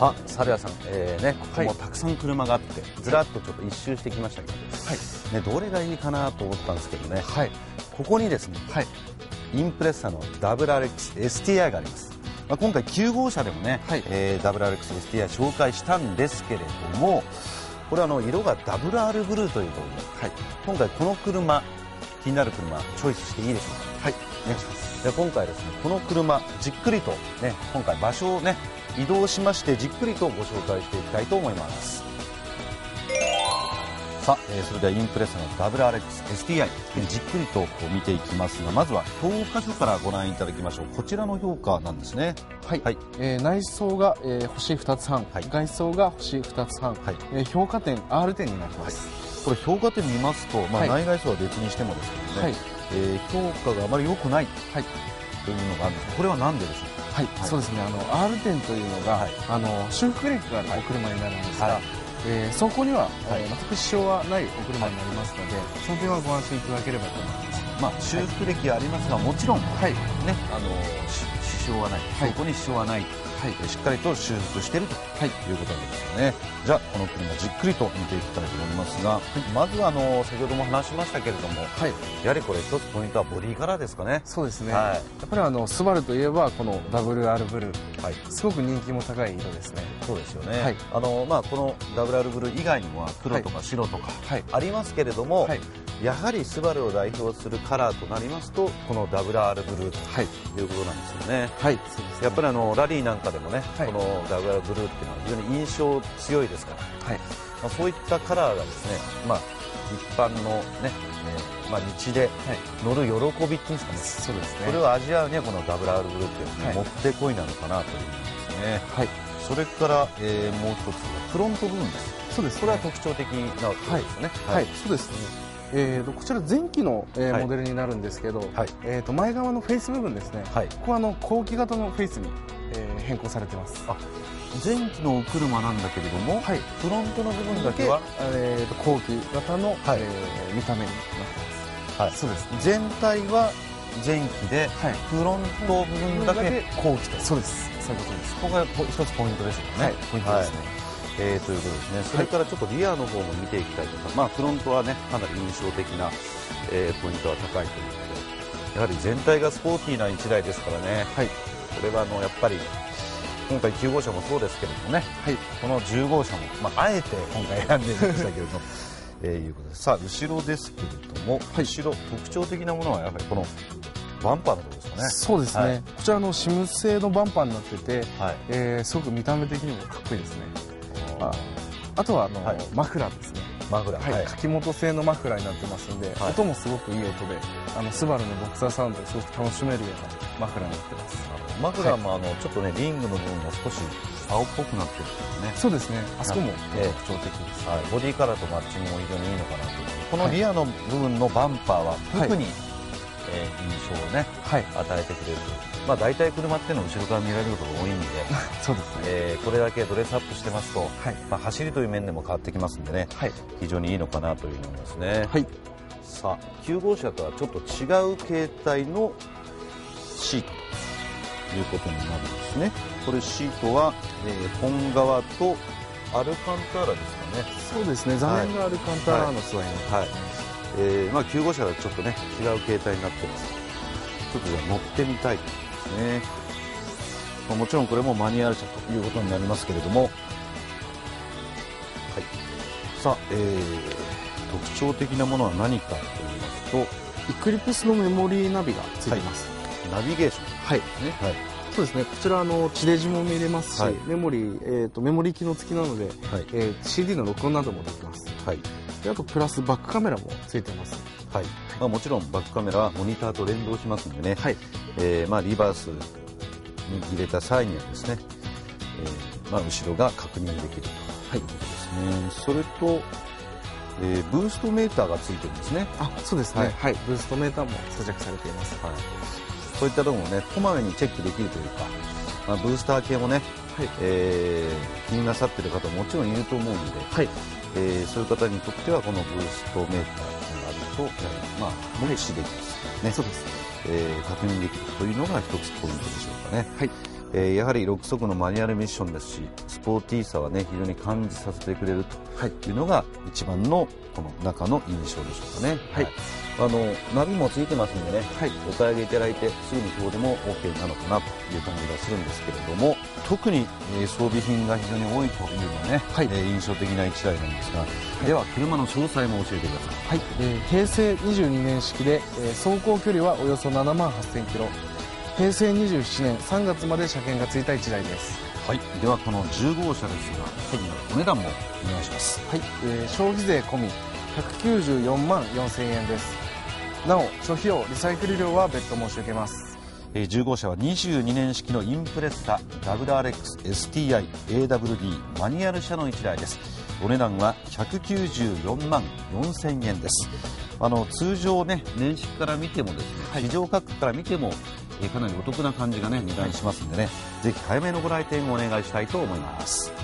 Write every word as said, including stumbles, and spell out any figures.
さあ、サルヤさん、えーね、ここもたくさん車があって、はい、ずらっとちょっと一周してきましたけど、はいね、どれがいいかなと思ったんですけどね、はい、ここにですね、はい、インプレッサの ダブリューアールエックスエスティーアイ があります。まあ、今回きゅう号車でもね、はい、えー、ダブリューアールエックスエスティーアイ 紹介したんですけれども、これはあの色が ダブリューアール ブルーということで、はい、今回この車、気になる車チョイスしていいでしょうか。はい、お願いします。で今回ですね、この車じっくりとね、今回場所をね移動しましてじっくりとご紹介していきたいと思います。さあ、えー、それではインプレッサの ダブリューアールエックスエスティーアイ、えー、じっくりとこう見ていきますが、まずは評価書からご覧いただきましょう。こちらの評価なんですね。 はい、はい、えー、内装が、えー、星ふたつはん、はい、外装が星ふたつはん、はい、えー、評価点 アール 点になります。 はい、これ評価点見ますと、まあ、内外装は別にしてもですけどね、はい、えー、評価があまり良くない、はい、というのがあるんです。これは何ででしょうか。 はい、はい、そうですね、あの アール 点というのが、はい、あの修復歴があるお車になるんですが、はい、えー、走行には、はい、全く支障はないお車になりますので、はい、その点はご安心いただければと思います。 まあ、修復歴はありますが、もちろん、はい、ね、あの支障はない、走行に支障はない、はい、しっかりと修復していると、はい、いうことなんですよね。じゃあこの車じっくりと見ていきたいと思いますが、はい、まずはあの先ほども話しましたけれども、はい、やはりこれ一つポイントはボディカラーですかね。 そうですね、はい、やっぱりあのスバルといえばこの ダブリューアール ブルー、はい、すごく人気も高い色ですね。 そうですよね、はい、あのまあ、この ダブリューアール ブルー以外にも黒とか白とかありますけれども、はいはい、やはりスバルを代表するカラーとなりますとこの ダブリューアール ブルーということなんですよね。はい、そうですね。やっぱりあのラリーなんかでもね、はい、この ダブリューアール ブルーっていうのは非常に印象強いですから、はい、まあ、そういったカラーがですね、まあ、一般のね、えーまあ、道で乗る喜びっていうんですかね、そうですね、それを味わうにはこの ダブリューアール ブルーっていうのは、ね、はい、もってこいなのかなというふうに思いますね。はい、それから、えー、もう一つフロント部分です。そうです、ね、これは特徴的なわけですよね。 はい、はい、そうですね。えー、とこちら前期の、えーはい、モデルになるんですけど、はい、えー、と前側のフェイス部分ですね、はい、ここはあの後期型のフェイスに、えー、変更されています。あ、 前期のお車なんだけれども、はい、フロントの部分だけは、 えー、と後期型の、はい、えー、見た目になってます。はい、そうですね。 全体は前期で、はい、フロント部分だけ後期と。 そうです、そういうことです。 ここが一つポイントですよね。はい、ポイントですね。はい、えー、ということですね。それからちょっとリアの方も見ていきたいとか、はい、まあ、フロントはねかなり印象的な、えー、ポイントは高いということで、やはり全体がスポーティーないちだいですからね、はい、これはあのやっぱり今回きゅう号車もそうですけれどもね、はい、このじゅう号車も、まあ、あえて今回選んでみましたけれども、えー、いうことです。さあ後ろですけれども、はい、後ろ特徴的なものはやはりこのバンパーのところですかね。 そうですね、はい、こちらのシム製のバンパーになってて、はい、えー、すごく見た目的にもかっこいいですね。あ, あとはあの、はい、マフラーですね。 マフラー、 はい、柿本製のマフラーになってますので、はい、音もすごくいい音で、あのスバルのボクサーサウンドをすごく楽しめるようなマフラーになってます。 マフラーもあの、はい、ちょっとねリングの部分が少し青っぽくなってるんですね。 そうですね、あそこも特徴的です、 はい、ボディカラーとマッチングも非常にいいのかなという。このリアの部分のバンパーは特に、はい、えー、印象をね、はい、与えてくれると。まあ、大体車っていうのは後ろから見られることが多いんでそうですね、えー、これだけドレスアップしてますと、はい、まあ、走りという面でも変わってきますんでね、はい、非常にいいのかなというふうに思いますね。はい、さあきゅう号車とはちょっと違う形態のシートということになるんですね。これシートは、えー、本革とアルカンターラですかね。 そうですね、座面がアルカンターラの素材になってますね。はいはい、 えーまあ、きゅう号車はちょっとね違う形態になってます。ちょっとじゃあ乗ってみたいと思いますね。まあ、もちろんこれもマニュアル車ということになりますけれども、はい、さあ、えー、特徴的なものは何かと言いますと、 イクリプスのメモリーナビがついています。 はい、ナビゲーション、 はい、ね、はい、そうですね。こちらあの地デジも見れますし、はい、メモリー、えー、とメモリー機能付きなので、はい、えー、シーディー の録音などもできます。はい、であとプラスバックカメラもついています。 はい、まあ、もちろんバックカメラはモニターと連動しますのでね、はい、えーまあ、リバースに入れた際にはですね、えーまあ、後ろが確認できるということですね。それと、えー、ブーストメーターがついてるんですね。 あ、そうですね、はいはい、ブーストメーターも装着されています。はい、 そういったところもねこまめにチェックできるというか、まあ、ブースター系もね、はい、えー、気になさっている方ももちろんいると思うので、はい、えー、そういう方にとってはこのブーストメーターと、まあ、目視できますね。そうです、えー、確認できるというのが一つポイントでしょうかね。はい、 えー、やはりろく速のマニュアルミッションですし、スポーティーさはね非常に感じさせてくれるというのが一番のこの中の印象でしょうかね。はい、あのナビもついてますんでね、はい、お買い上げいただいてすぐに遠出も OK なのかなという感じがするんですけれども、特に、えー、装備品が非常に多いというのはね、はい、えー、印象的ないちだいなんですが、はい、では車の詳細も教えてください。 はい、えー、平成にじゅうにねん式で、えー、走行距離はおよそななまんはっせんキロ、平成にじゅうななねんさんがつまで車検がついたいちだいです。 はい、ではこのじゅうごうしゃですが、はい、お値段もお願いします。 はい、えー、消費税込みひゃくきゅうじゅうよんまんよんせんえんです。なお諸費用リサイクル料は別途申し上げます。 えー、じゅうごうしゃはにじゅうにねん式のインプレッサ ダブリューアールエックスエスティーアイエーダブリューディー マニュアル車のいちだいです。お値段はひゃくきゅうじゅうよんまんよんせんえんです。あの通常ね、年式から見てもですね、はい、市場価格から見ても、えー、かなりお得な感じがね値段しますんでね、ぜひ早めのご来店をお願いしたいと思います。